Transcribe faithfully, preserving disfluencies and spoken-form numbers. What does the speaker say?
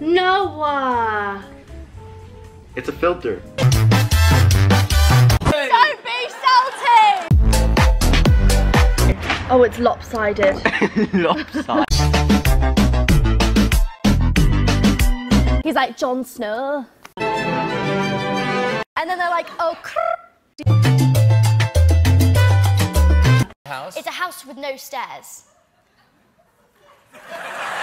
Noah! It's a filter. Don't be salty! Oh, it's lopsided. Lopsided. He's like, Jon Snow. And then they're like, oh, House? It's a house with no stairs.